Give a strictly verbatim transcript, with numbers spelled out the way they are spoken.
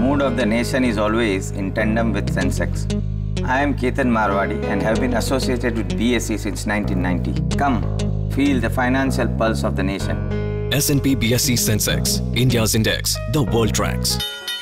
mood of the nation is always in tandem with Sensex. I am Ketan Marwadi and have been associated with B S E since nineteen ninety. Come, feel the financial pulse of the nation. S and P B S E Sensex, India's index, the world tracks.